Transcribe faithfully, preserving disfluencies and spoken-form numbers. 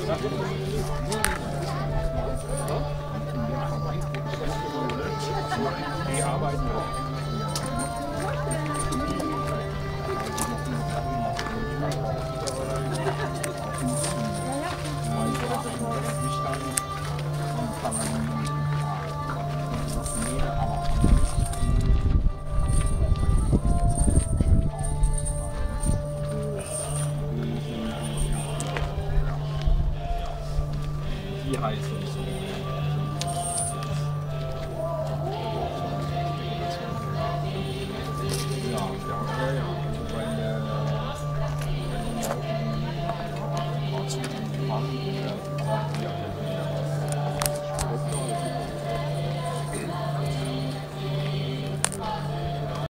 Die arbeiten auch. Die Heizung. Ja, ja, ja. Also bei der Fahren, ja,